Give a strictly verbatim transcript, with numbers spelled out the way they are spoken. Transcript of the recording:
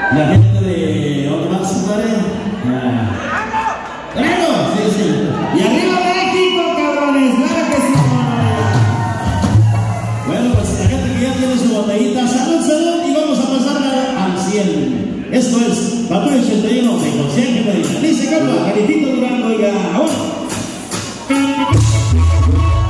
La gente de ¿dónde más, compadre? Ah. ¡Claro! Sí, sí. Y arriba México, cabrones, claro que sí. Bueno, pues la gente que ya tiene su botellita, salud, salud, y vamos a pasarla al cien. Esto es Patrulla ochenta y uno de Conciencia Medina. Dice, compa, Caritito Durango, oiga, ahora.